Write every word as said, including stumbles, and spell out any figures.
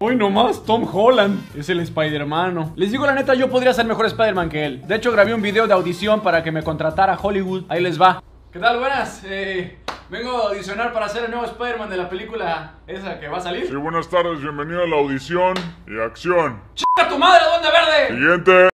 Hoy nomás, Tom Holland es el Spider-Man. Les digo la neta, yo podría ser mejor Spider-Man que él. De hecho, grabé un video de audición para que me contratara Hollywood. Ahí les va. ¿Qué tal? Buenas. Eh, vengo a audicionar para ser el nuevo Spider-Man de la película esa que va a salir. Sí, buenas tardes, bienvenido a la audición y acción. ¡Chica tu madre, Duende Verde! Siguiente.